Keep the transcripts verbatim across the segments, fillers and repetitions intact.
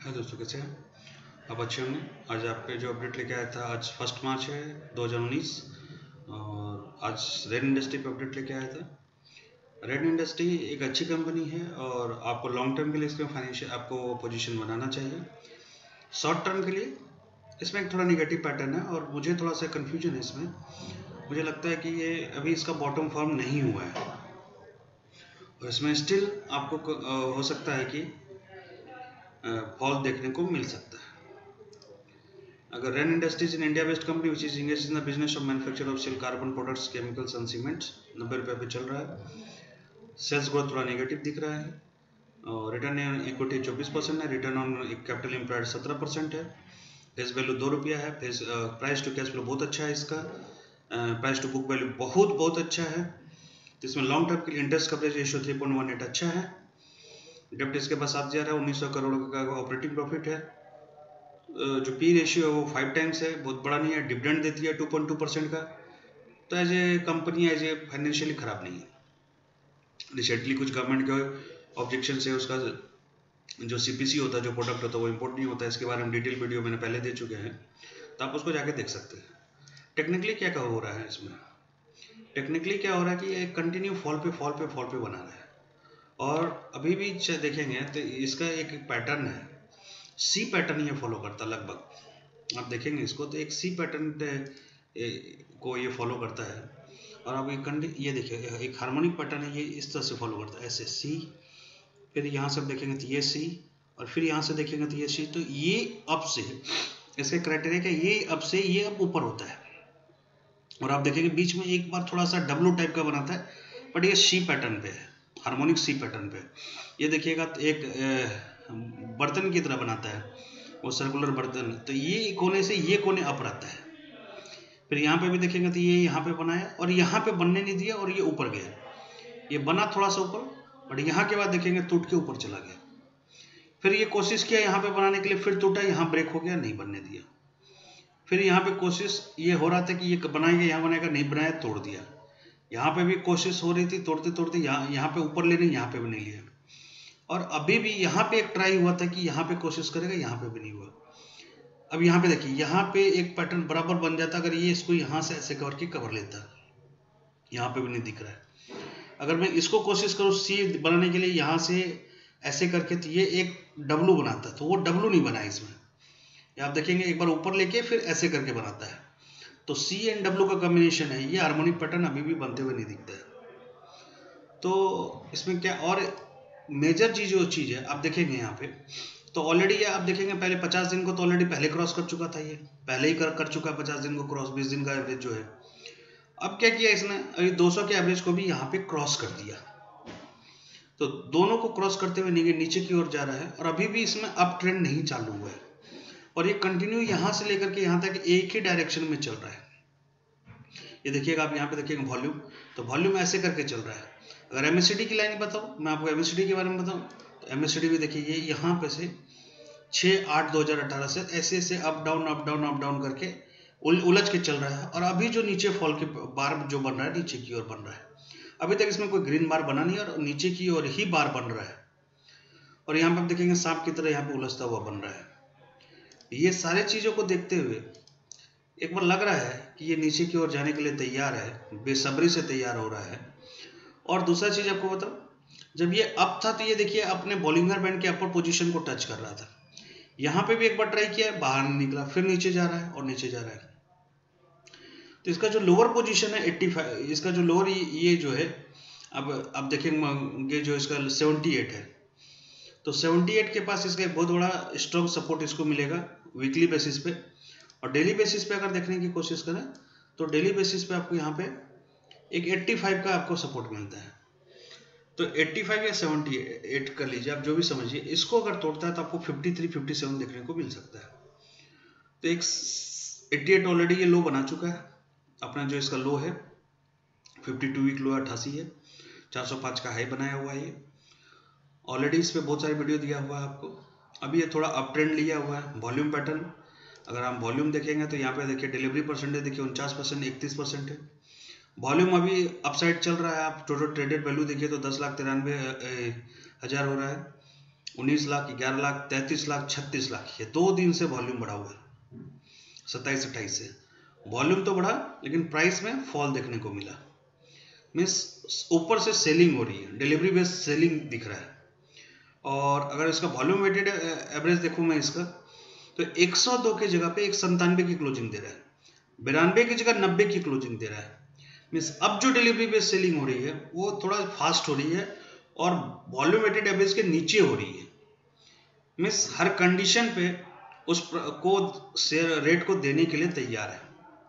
है दोस्तों, कैसे हैं आप? अच्छे होंगे। आज आप पे जो अपडेट लेके आया था, आज फर्स्ट मार्च है दो हज़ार उन्नीस और आज रेन इंडस्ट्री पे अपडेट लेके आया था। रेन इंडस्ट्री एक अच्छी कंपनी है और आपको लॉन्ग टर्म के लिए इसमें फाइनेंशियल आपको पोजीशन बनाना चाहिए। शॉर्ट टर्म के लिए इसमें एक थोड़ा निगेटिव पैटर्न है और मुझे थोड़ा सा कन्फ्यूजन है इसमें। मुझे लगता है कि ये अभी इसका बॉटम फॉर्म नहीं हुआ है और इसमें स्टिल आपको हो सकता है कि फॉल देखने को मिल सकता है। अगर Rain Industries in India based company which is engage in the business of manufacture of steel, carbon products, chemicals and cements, नब्बे रुपये पे चल रहा है। सेल्स ग्रोथ थोड़ा नेगेटिव दिख रहा है और रिटर्न ऑन इक्विटी चौबीस परसेंट है, रिटर्न ऑन कैपिटल एम्प्लॉयड सत्रह परसेंट है, फेस वैल्यू दो रुपया है, face price to cash flow बहुत अच्छा है इसका, प्राइस टू बुक वैल्यू बहुत बहुत अच्छा है। तो इसमें लॉन्ग टर्म के लिए interest coverage ratio three point one eight अच्छा है। डेप्ट इसके पास सात हज़ार है, उन्नीस सौ करोड़ का ऑपरेटिंग प्रॉफिट है। जो पी रेशियो है वो फाइव टाइम्स है, बहुत बड़ा नहीं है। डिविडेंड देती है टू पॉइंट टू परसेंट का। तो as a company as a financially ख़राब नहीं है। रिसेंटली कुछ गवर्नमेंट के ऑब्जेक्शन है, उसका जो सीपीसी होता है, जो प्रोडक्ट होता है वो इम्पोर्ट नहीं होता है। इसके बारे में डिटेल वीडियो मैंने पहले दे चुके हैं, तो आप उसको जाके देख सकते हैं। टेक्निकली क्या क्या हो रहा है इसमें? टेक्निकली क्या हो रहा है कि ये कंटिन्यू फॉल पे फॉल पे फॉल पे बना रहा है और अभी भी देखेंगे तो इसका एक पैटर्न है, सी पैटर्न ये फॉलो करता लगभग। आप देखेंगे इसको तो एक सी पैटर्न को ये फॉलो करता है और अब ये ये देखिए एक हार्मोनिक पैटर्न है, ये इस तरह से फॉलो करता है, ऐसे सी, फिर यहाँ से देखेंगे तो ये सी और फिर यहाँ से देखेंगे तो ये सी। तो ये अप से इसके क्राइटेरिया क्या, ये अप से ये अब ऊपर होता है और आप देखेंगे बीच में एक बार थोड़ा सा डब्लू टाइप का बनाता है, बट ये सी पैटर्न पे है, हार्मोनिक सी पैटर्न पे। ये देखिएगा तो एक बर्तन की तरह बनाता है वो, सर्कुलर बर्तन। तो ये कोने से ये कोने अप रहता है। फिर यहाँ पे भी देखेंगे तो ये यहाँ पे बनाया और यहाँ पे बनने नहीं दिया और ये ऊपर गया। ये बना थोड़ा सा ऊपर, बट यहाँ के बाद देखेंगे टूट के ऊपर चला गया। फिर ये कोशिश किया यहाँ पे बनाने के लिए, फिर टूटा, यहाँ ब्रेक हो गया, नहीं बनने दिया। फिर यहाँ पे कोशिश ये हो रहा था कि ये बनाएंगे, यहाँ बनाएगा, नहीं बनाया, तोड़ दिया। यहाँ पे भी कोशिश हो रही थी, तोड़ते तोड़ते यहाँ यहाँ पे ऊपर लेने, यहाँ पे भी नहीं लिया। और अभी भी यहाँ पे एक ट्राई हुआ था कि यहाँ पे कोशिश करेगा, यहाँ पे भी नहीं हुआ। अब यहाँ पे देखिए, यहाँ पे एक पैटर्न बराबर बन जाता अगर ये इसको यहाँ से ऐसे कवर के कवर लेता, यहाँ पे भी नहीं दिख रहा है। अगर मैं इसको कोशिश करूँ सी बनाने के लिए यहाँ से ऐसे करके, तो ये एक डब्लू बनाता, तो वो डब्लू नहीं बना इसमें। आप देखेंगे एक बार ऊपर लेके फिर ऐसे करके बनाता है, तो सी एंड डब्लू का कॉम्बिनेशन है। ये हार्मोनिक पैटर्न अभी भी बनते हुए नहीं दिखता है। तो इसमें क्या और मेजर चीज जो चीज है आप देखेंगे यहाँ पे, तो ऑलरेडी ये आप देखेंगे पहले पचास दिन को तो ऑलरेडी पहले क्रॉस कर चुका था, ये पहले ही कर कर चुका है पचास दिन को क्रॉस, बीस दिन का एवरेज जो है। अब क्या किया इसने, अभी दो सौ के एवरेज को भी यहाँ पे क्रॉस कर दिया। तो दोनों को क्रॉस करते हुए नीचे की ओर जा रहा है और अभी भी इसमें अप ट्रेंड नहीं चालू हुआ है और ये कंटिन्यू यहाँ से लेकर के यहाँ तक एक ही डायरेक्शन में चल रहा है। ये देखिएगा आप यहाँ पे देखिएगा वॉल्यूम, तो वॉल्यूम ऐसे करके चल रहा है। अगर एमएससीडी की लाइन बताऊँ, मैं आपको एमएससीडी के बारे में बताऊँ, तो एमएससीडी भी देखिए ये यहाँ पे से छः आठ दो हज़ार अठारह से ऐसे ऐसे up down up down up down करके उल, उलझ के चल रहा है और अभी जो नीचे फॉल के बार जो बन रहा है, नीचे की ओर बन रहा है। अभी तक इसमें कोई ग्रीन बार बना नहीं और नीचे की ओर ही बार बन रहा है और यहाँ पे आप देखेंगे सांप की तरह यहाँ पे उलझता हुआ बन रहा है। ये सारे चीज़ों को देखते हुए एक बार लग रहा है कि ये नीचे की ओर जाने के लिए तैयार है, बेसब्री से तैयार हो रहा है। और दूसरा चीज़ आपको बताऊँ, जब ये अप था तो ये देखिए अपने बॉलिंगर बैंड के अपर पोजीशन को टच कर रहा था। यहाँ पे भी एक बार ट्राई किया, बाहर नहीं निकला, फिर नीचे जा रहा है और नीचे जा रहा है। तो इसका जो लोअर पोजीशन है पचासी, इसका जो लोअर ये जो है, अब अब देखेंगे जो इसका अठहत्तर है, तो अठहत्तर के पास इसका एक बहुत बड़ा स्ट्रॉन्ग सपोर्ट इसको मिलेगा वीकली बेसिस पे। और डेली बेसिस पे अगर देखने की कोशिश करें तो डेली बेसिस पे आपको यहाँ पे एक पचासी का आपको सपोर्ट मिलता है। तो पचासी या अठहत्तर कर लीजिए आप, जो भी समझिए। इसको अगर तोड़ता है तो आपको तिरेपन, सत्तावन देखने को मिल सकता है। तो एक अट्ठासी ऑलरेडी ये लो बना चुका है अपना, जो इसका लो है बावन वीक लो अट्ठासी है, चार सौ पाँच का हाई बनाया हुआ है ये ऑलरेडी। इस पर बहुत सारी वीडियो दिया हुआ है आपको। अभी ये थोड़ा अप ट्रेंड लिया हुआ है। वॉल्यूम पैटर्न अगर हम वॉल्यूम देखेंगे तो यहाँ पे देखिए डिलीवरी परसेंटेज देखिए उनचास परसेंट, इकतीस परसेंट है। वॉल्यूम अभी अपसाइड चल रहा है। आप टोटल ट्रेडेड वैल्यू देखिए तो दस लाख तिरानवे हज़ार हो रहा है उन्नीस लाख, ग्यारह लाख, तैंतीस लाख, छत्तीस लाख, ये दो दिन से वॉल्यूम बढ़ा हुआ है। सत्ताईस अट्ठाईस से वॉल्यूम तो बढ़ा, लेकिन प्राइस में फॉल देखने को मिला। मीन्स ऊपर से सेलिंग हो रही है, डिलीवरी बेस्ड सेलिंग दिख रहा है। और अगर इसका वॉल्यूम वेटेड एवरेज देखूँ मैं इसका, तो एक सौ दो की जगह पे एक संतानवे की क्लोजिंग दे रहा है, बिरानवे की जगह नब्बे की क्लोजिंग दे रहा है। मीन्स अब जो डिलीवरी बेस्ड सेलिंग हो रही है वो थोड़ा फास्ट हो रही है और वॉल्यूम वेटेड एवरेज के नीचे हो रही है। मीन्स हर कंडीशन पे उस को शेयर रेट को देने के लिए तैयार है,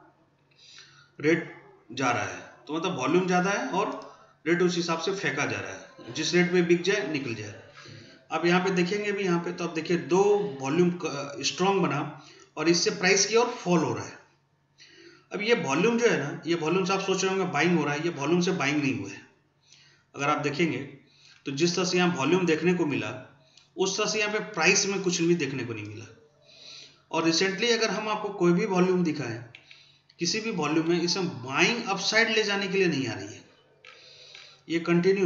रेट जा रहा है, तो मतलब वॉल्यूम ज़्यादा है और रेट उस हिसाब से फेंका जा रहा है, जिस रेट में बिक जाए निकल जाए। अब यहाँ पे देखेंगे भी, यहाँ पे तो अब देखिए दो वॉल्यूम स्ट्रॉन्ग बना और इससे प्राइस की ओर फॉल हो रहा है। अब ये वॉल्यूम जो है ना, ये वॉल्यूम से आप सोच रहे होंगे बाइंग हो रहा है, ये वॉल्यूम से बाइंग नहीं हुआ है। अगर आप देखेंगे तो जिस तरह से यहाँ वॉल्यूम देखने को मिला, उस तरह से यहाँ पे प्राइस में कुछ भी देखने को नहीं मिला। और रिसेंटली अगर हम आपको कोई भी वॉल्यूम दिखाएं, किसी भी वॉल्यूम में, इसमें बाइंग अपसाइड ले जाने के लिए नहीं आ रही है, ये कंटिन्यू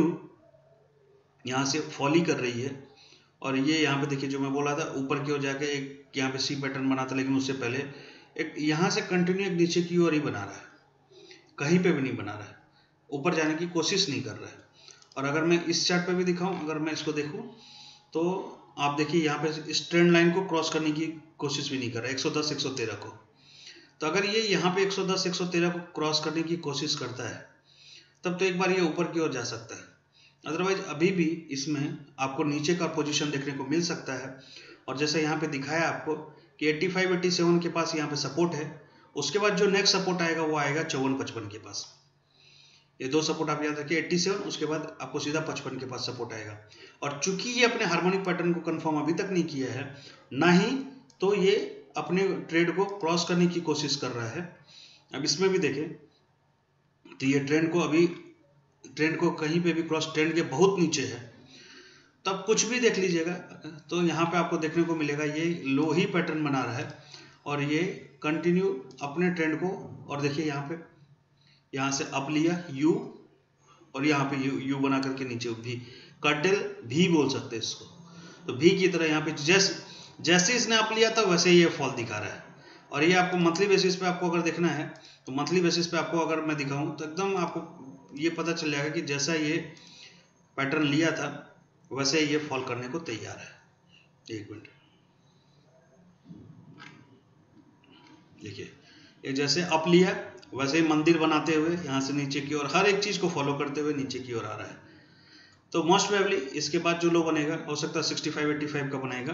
यहाँ से फॉल ही कर रही है। और ये यहाँ पे देखिए जो मैं बोला था, ऊपर की ओर जाके एक यहाँ पे सी पैटर्न बना था, लेकिन उससे पहले एक यहाँ से कंटिन्यू एक नीचे की ओर ही बना रहा है, कहीं पे भी नहीं बना रहा है, ऊपर जाने की कोशिश नहीं कर रहा है। और अगर मैं इस चार्ट पे भी दिखाऊं, अगर मैं इसको देखूं तो आप देखिए यहाँ पे इस ट्रेंड लाइन को क्रॉस करने की कोशिश भी नहीं कर रहा है, एक सौ दस एक सौ तेरह को। तो अगर ये यहाँ पे एक सौ दस एक सौ तेरह को क्रॉस करने की कोशिश करता है, तब तो एक बार ये ऊपर की ओर जा सकता है। अदरवाइज अभी भी इसमें आपको नीचे का पोजीशन देखने को मिल सकता है। और जैसे यहाँ पे दिखाया आपको कि पचासी सत्तासी के पास यहाँ पे सपोर्ट है, उसके बाद जो नेक्स्ट सपोर्ट आएगा वो आएगा चौवन पचपन के पास। ये दो सपोर्ट आप याद रखिए, सत्तासी, उसके बाद आपको सीधा पचपन के पास सपोर्ट आएगा। और चूंकि ये अपने हार्मोनिक पैटर्न को कंफर्म अभी तक नहीं किया है, ना ही तो ये अपने ट्रेड को क्रॉस करने की कोशिश कर रहा है। अब इसमें भी देखें तो ये ट्रेंड को अभी ट्रेंड को कहीं पे भी क्रॉस, ट्रेंड के बहुत नीचे है। तब कुछ भी देख लीजिएगा तो यहाँ पे आपको देखने को मिलेगा ये लो ही पैटर्न बना रहा है और ये कंटिन्यू अपने ट्रेंड को, और देखिए यहाँ पे यहाँ से अप लिया यू और यहाँ पे यू यू बना करके नीचे भी, कर्टेल भी बोल सकते हैं इसको। तो भी की तरह यहाँ पे जैसे जैसे इसने अप लिया था वैसे ही ये फॉल दिखा रहा है। और ये आपको मंथली बेसिस पे आपको अगर देखना है तो मंथली बेसिस पे आपको अगर मैं दिखाऊं तो एकदम आपको ये पता चल जाएगा कि जैसा ये पैटर्न लिया था वैसे ये फॉल करने को तैयार है। एक मिनट देखिए, ये जैसे अप लिया वैसे ही मंदिर बनाते हुए यहाँ से नीचे की ओर हर एक चीज को फॉलो करते हुए नीचे की ओर आ रहा है। तो मोस्ट प्रोबेबली इसके बाद जो लो बनेगा हो सकता है सिक्सटी फाइव एटी फाइव का बनेगा,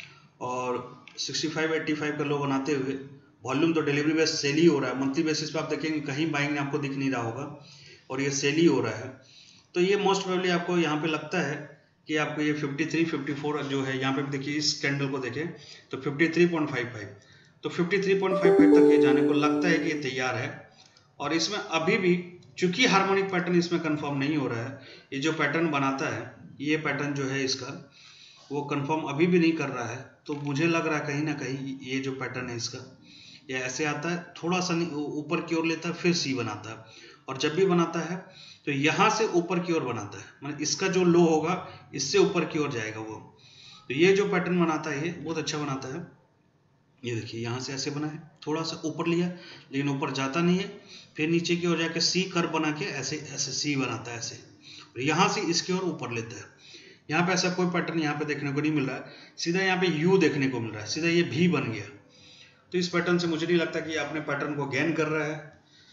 और सिक्सटी फाइव एटी फाइव का लो बनाते हुए वॉल्यूम तो डिलीवरी बेस सेल ही हो रहा है। मंथली बेसिस पे आप देखेंगे कहीं बाइंग आपको दिख नहीं रहा होगा और ये सेल ही हो रहा है। तो ये मोस्ट प्रोबेबली आपको यहाँ पे लगता है कि आपको ये फिफ्टी थ्री फिफ्टी फोर जो है, यहाँ पे भी देखिए इस कैंडल को देखें तो fifty three point five five, तो fifty three point five five तक ये जाने को लगता है कि ये तैयार है। और इसमें अभी भी चूंकि हार्मोनिक पैटर्न इसमें कंफर्म नहीं हो रहा है, ये जो पैटर्न बनाता है ये पैटर्न जो है इसका वो कंफर्म अभी भी नहीं कर रहा है। तो मुझे लग रहा है कहीं ना कहीं ये जो पैटर्न है इसका ये ऐसे आता है, थोड़ा सा ऊपर की ओर लेता है फिर सी बनाता है, और जब भी बनाता है तो यहाँ से ऊपर की ओर बनाता है, मतलब इसका जो लो होगा इससे ऊपर की ओर जाएगा वो। तो ये जो पैटर्न बनाता है ये बहुत अच्छा बनाता है। ये देखिए यहाँ से ऐसे बना है, थोड़ा सा ऊपर लिया लेकिन ऊपर जाता नहीं है, फिर नीचे की ओर जाके सी कर्व बना के ऐसे ऐसे सी बनाता है ऐसे, और यहाँ से इसकी ओर ऊपर लेता है। यहाँ पे ऐसा कोई पैटर्न यहाँ पे देखने को नहीं मिल रहा है, सीधा यहाँ पे यू देखने को मिल रहा है, सीधा ये भी बन गया। तो इस पैटर्न से मुझे नहीं लगता कि अपने पैटर्न को गेन कर रहा है।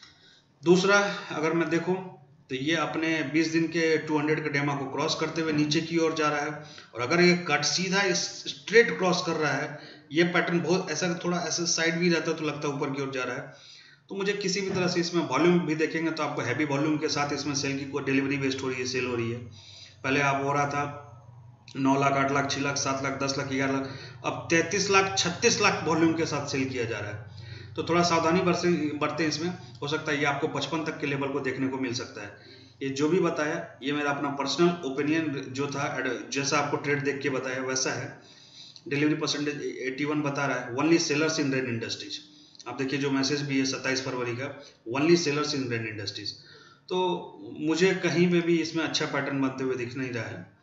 दूसरा अगर मैं देखूं तो ये अपने बीस दिन के दो सौ के डेमा को क्रॉस करते हुए नीचे की ओर जा रहा है, और अगर ये कट सीधा स्ट्रेट क्रॉस कर रहा है, ये पैटर्न बहुत ऐसा थोड़ा ऐसा साइड भी रहता है तो लगता है ऊपर की ओर जा रहा है। तो मुझे किसी भी तरह से इसमें वॉल्यूम भी देखेंगे तो आपको हैवी वॉल्यूम के साथ इसमें सेल की डिलीवरी बेस्ड हो रही है, सेल हो रही है। पहले आप हो रहा था नौ लाख आठ लाख छह लाख सात लाख दस लाख ग्यारह लाख, अब तैंतीस लाख छत्तीस लाख वॉल्यूम के साथ सेल किया जा रहा है। तो थोड़ा सावधानी बरते बरते इसमें, हो सकता है ये आपको पचपन तक के लेवल को देखने को मिल सकता है। ये जो भी बताया ये मेरा अपना पर्सनल ओपिनियन जो था, जैसा आपको ट्रेड देख के बताया वैसा है। डिलीवरी परसेंटेज इक्यासी बता रहा है, only sellers in Rain Industries. आप देखिए जो मैसेज भी है सत्ताईस फरवरी का, only sellers in Rain Industries. तो मुझे कहीं पे भी इसमें अच्छा पैटर्न बनते हुए दिख नहीं रहा है।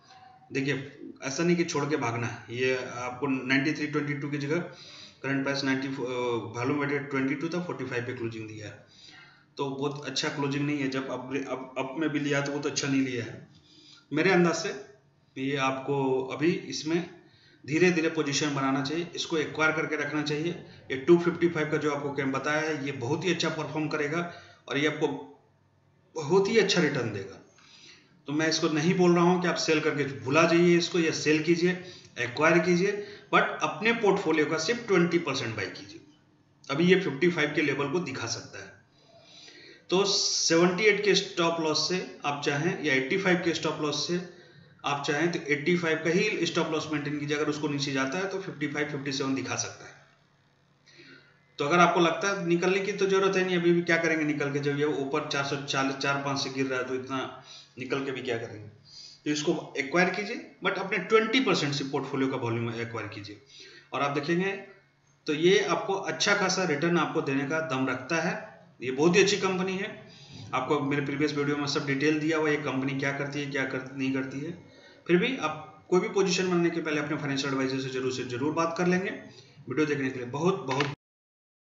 देखिए ऐसा नहीं कि छोड़ के भागना है, ये आपको नाइन्टी थ्री ट्वेंटी टू की जगह current price ninety volume weighted twenty two था, फोर्टी फाइव पे क्लोजिंग दिया है, तो बहुत अच्छा क्लोजिंग नहीं है। जब अब अब अप में भी लिया तो वो तो अच्छा नहीं लिया है मेरे अंदाज से। ये आपको अभी इसमें धीरे धीरे पोजीशन बनाना चाहिए, इसको एक्वायर करके रखना चाहिए। ये टू फिफ्टी फाइव का जो आपको कैम बताया है ये बहुत ही अच्छा परफॉर्म करेगा और ये आपको बहुत ही अच्छा रिटर्न देगा। तो मैं इसको नहीं बोल रहा हूँ कि आप सेल करके भुला जाइए इसको, या सेल कीजिए, एक्वायर कीजिए, बट अपने पोर्टफोलियो का सिर्फ ट्वेंटी परसेंट बाई कीजिए। अभी ये फिफ्टी फाइव के लेवल को दिखा सकता है, तो सेवेंटी एट के स्टॉप लॉस से आप चाहें या एट्टी फाइव के स्टॉप लॉस से आप चाहें तो एट्टी फाइव का ही स्टॉप लॉस मेंटेन कीजिए। अगर उसको नीचे जाता है तो फिफ्टी फाइव फिफ्टी सेवन दिखा सकता है। तो अगर आपको लगता है निकलने की तो जरूरत है नहीं, अभी भी क्या करेंगे निकल के, जब ये ऊपर चार सौ चालीस चार पाँच से गिर रहा है तो इतना निकल के भी क्या करेंगे। तो इसको एक्वायर कीजिए, बट अपने ट्वेंटी परसेंट से पोर्टफोलियो का वॉल्यूम एक्वायर कीजिए और आप देखेंगे तो ये आपको अच्छा खासा रिटर्न आपको देने का दम रखता है। ये बहुत ही अच्छी कंपनी है, आपको मेरे प्रीवियस वीडियो में सब डिटेल दिया हुआ ये कंपनी क्या करती है क्या कर, नहीं करती है। फिर भी आप कोई भी पोजीशन बनाने के पहले अपने फाइनेंशियल एडवाइजर से जरूर से जरूर बात कर लेंगे। वीडियो देखने के लिए बहुत बहुत